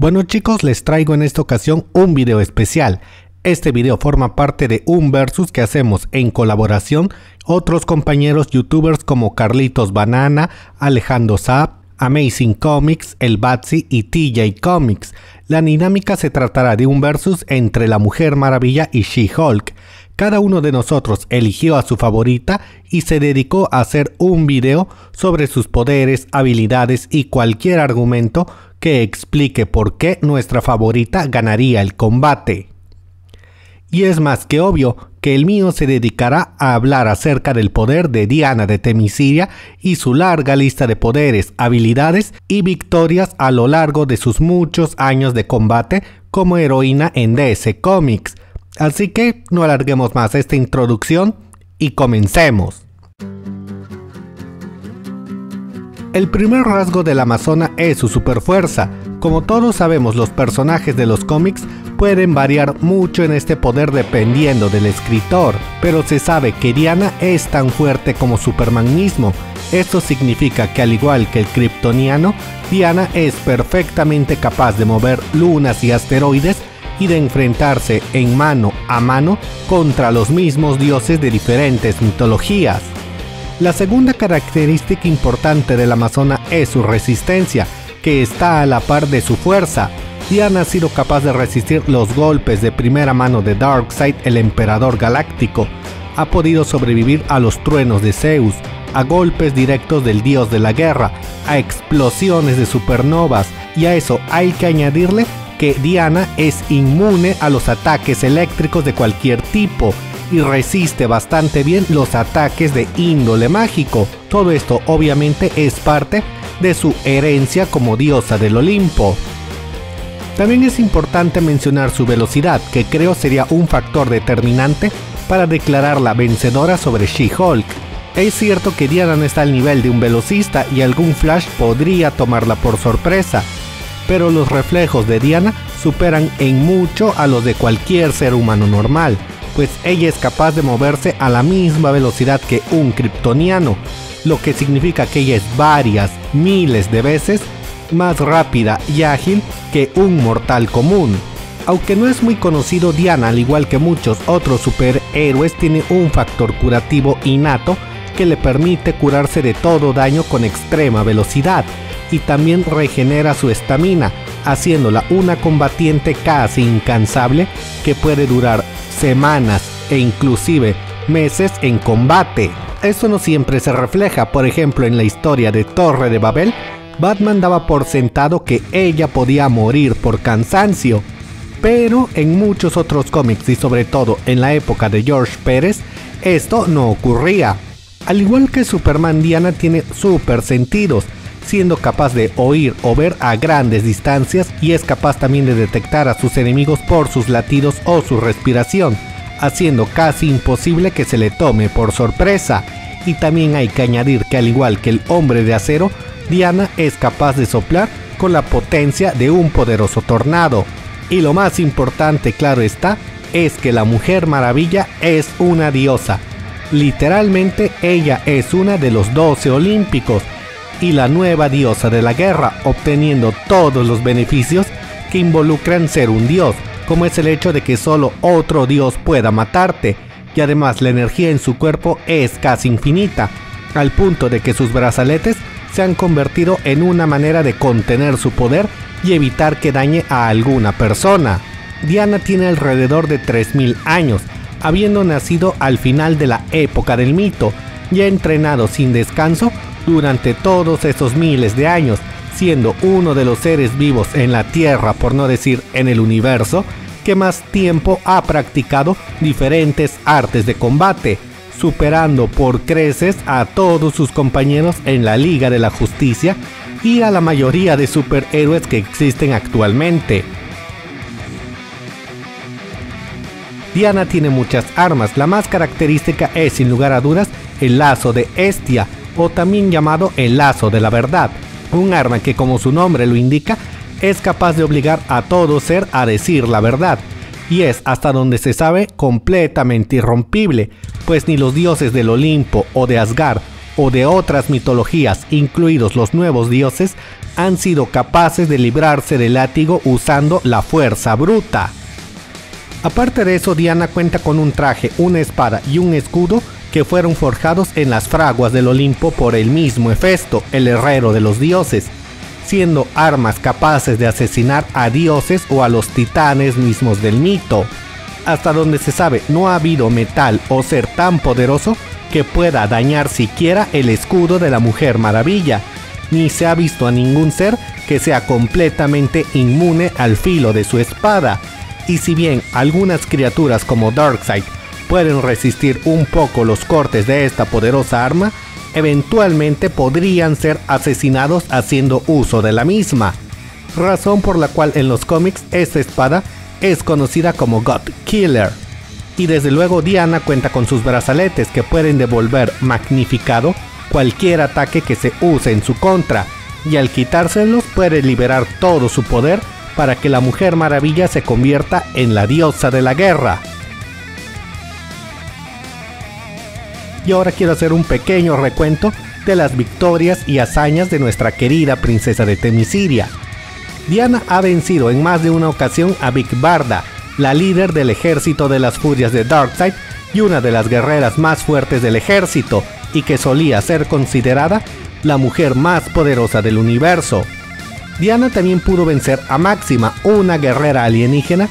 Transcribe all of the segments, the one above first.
Bueno chicos, les traigo en esta ocasión un video especial. Este video forma parte de un versus que hacemos en colaboración otros compañeros youtubers como Carlitos Banana, Alejandro Zap, Amazing Comics, El Batsy y TJ Comics. La dinámica se tratará de un versus entre la Mujer Maravilla y She-Hulk. Cada uno de nosotros eligió a su favorita y se dedicó a hacer un video sobre sus poderes, habilidades y cualquier argumento que explique por qué nuestra favorita ganaría el combate. Y es más que obvio que el mío se dedicará a hablar acerca del poder de Diana de Themyscira y su larga lista de poderes, habilidades y victorias a lo largo de sus muchos años de combate como heroína en DC Comics. Así que no alarguemos más esta introducción y comencemos. El primer rasgo de la Amazona es su superfuerza. Como todos sabemos, los personajes de los cómics pueden variar mucho en este poder dependiendo del escritor, pero se sabe que Diana es tan fuerte como Superman mismo. Esto significa que al igual que el kryptoniano, Diana es perfectamente capaz de mover lunas y asteroides y de enfrentarse en mano a mano contra los mismos dioses de diferentes mitologías. La segunda característica importante de la Amazona es su resistencia, que está a la par de su fuerza. Diana ha sido capaz de resistir los golpes de primera mano de Darkseid, el Emperador Galáctico. Ha podido sobrevivir a los truenos de Zeus, a golpes directos del dios de la guerra, a explosiones de supernovas, y a eso hay que añadirle que Diana es inmune a los ataques eléctricos de cualquier tipo y resiste bastante bien los ataques de índole mágico. Todo esto obviamente es parte de su herencia como diosa del Olimpo. También es importante mencionar su velocidad, que creo sería un factor determinante para declararla vencedora sobre She-Hulk. Es cierto que Diana no está al nivel de un velocista y algún Flash podría tomarla por sorpresa, pero los reflejos de Diana superan en mucho a los de cualquier ser humano normal, pues ella es capaz de moverse a la misma velocidad que un kryptoniano, lo que significa que ella es varias, miles de veces más rápida y ágil que un mortal común. Aunque no es muy conocido, Diana, al igual que muchos otros superhéroes, tiene un factor curativo innato que le permite curarse de todo daño con extrema velocidad, y también regenera su estamina, haciéndola una combatiente casi incansable que puede durar semanas e inclusive meses en combate. Esto no siempre se refleja. Por ejemplo, en la historia de Torre de Babel, Batman daba por sentado que ella podía morir por cansancio, pero en muchos otros cómics y sobre todo en la época de George Pérez, esto no ocurría. Al igual que Superman, Diana tiene super sentidos, siendo capaz de oír o ver a grandes distancias, y es capaz también de detectar a sus enemigos por sus latidos o su respiración, haciendo casi imposible que se le tome por sorpresa. Y también hay que añadir que al igual que el Hombre de Acero, Diana es capaz de soplar con la potencia de un poderoso tornado. Y lo más importante, claro está, es que la Mujer Maravilla es una diosa. Literalmente ella es una de los 12 olímpicos y la nueva diosa de la guerra, obteniendo todos los beneficios que involucran ser un dios, como es el hecho de que solo otro dios pueda matarte, y además la energía en su cuerpo es casi infinita, al punto de que sus brazaletes se han convertido en una manera de contener su poder y evitar que dañe a alguna persona. Diana tiene alrededor de 3000 años, habiendo nacido al final de la época del mito, y ha entrenado sin descanso durante todos esos miles de años, siendo uno de los seres vivos en la Tierra, por no decir en el universo, que más tiempo ha practicado diferentes artes de combate, superando por creces a todos sus compañeros en la Liga de la Justicia y a la mayoría de superhéroes que existen actualmente. Diana tiene muchas armas. La más característica es sin lugar a dudas el lazo de Hestia, o también llamado el lazo de la verdad, un arma que, como su nombre lo indica, es capaz de obligar a todo ser a decir la verdad, y es, hasta donde se sabe, completamente irrompible, pues ni los dioses del Olimpo o de Asgard o de otras mitologías, incluidos los nuevos dioses, han sido capaces de librarse del látigo usando la fuerza bruta. Aparte de eso, Diana cuenta con un traje, una espada y un escudo que fueron forjados en las fraguas del Olimpo por el mismo Hefesto, el herrero de los dioses, siendo armas capaces de asesinar a dioses o a los titanes mismos del mito. Hasta donde se sabe, no ha habido metal o ser tan poderoso que pueda dañar siquiera el escudo de la Mujer Maravilla, ni se ha visto a ningún ser que sea completamente inmune al filo de su espada. Y si bien algunas criaturas como Darkseid pueden resistir un poco los cortes de esta poderosa arma, eventualmente podrían ser asesinados haciendo uso de la misma, razón por la cual en los cómics esta espada es conocida como God Killer. Y desde luego Diana cuenta con sus brazaletes que pueden devolver magnificado cualquier ataque que se use en su contra, y al quitárselos puede liberar todo su poder para que la Mujer Maravilla se convierta en la diosa de la guerra. Y ahora quiero hacer un pequeño recuento de las victorias y hazañas de nuestra querida princesa de Themyscira. Diana ha vencido en más de una ocasión a Big Barda, la líder del ejército de las furias de Darkseid y una de las guerreras más fuertes del ejército, y que solía ser considerada la mujer más poderosa del universo. Diana también pudo vencer a Máxima, una guerrera alienígena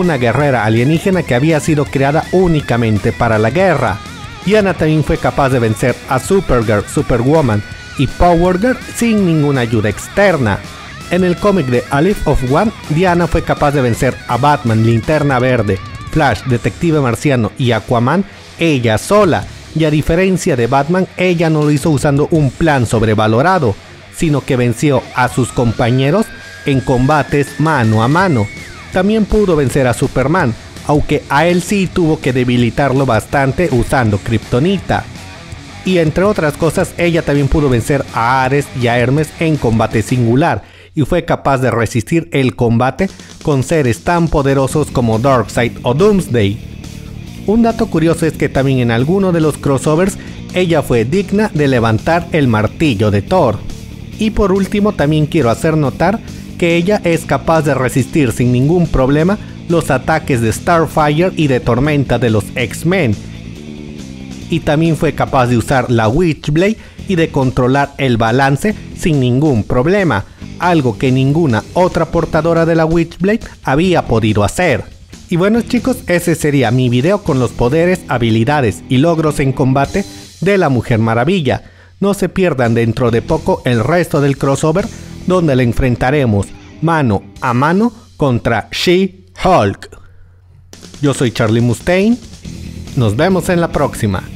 que había sido creada únicamente para la guerra. Diana también fue capaz de vencer a Supergirl, Superwoman y Power Girl sin ninguna ayuda externa. En el cómic de Aleph of One, Diana fue capaz de vencer a Batman, Linterna Verde, Flash, Detective Marciano y Aquaman ella sola, y a diferencia de Batman, ella no lo hizo usando un plan sobrevalorado, sino que venció a sus compañeros en combates mano a mano. También pudo vencer a Superman, aunque a él sí tuvo que debilitarlo bastante usando Kryptonita. Y entre otras cosas, ella también pudo vencer a Ares y a Hermes en combate singular, y fue capaz de resistir el combate con seres tan poderosos como Darkseid o Doomsday. Un dato curioso es que también en alguno de los crossovers ella fue digna de levantar el martillo de Thor. Y por último también quiero hacer notar que ella es capaz de resistir sin ningún problema los ataques de Starfire y de Tormenta de los X-Men. Y también fue capaz de usar la Witchblade y de controlar el balance sin ningún problema, algo que ninguna otra portadora de la Witchblade había podido hacer. Y bueno chicos, ese sería mi video con los poderes, habilidades y logros en combate de la Mujer Maravilla. No se pierdan dentro de poco el resto del crossover, donde le enfrentaremos mano a mano contra She-Hulk. Yo soy Charlie Mustaine, nos vemos en la próxima.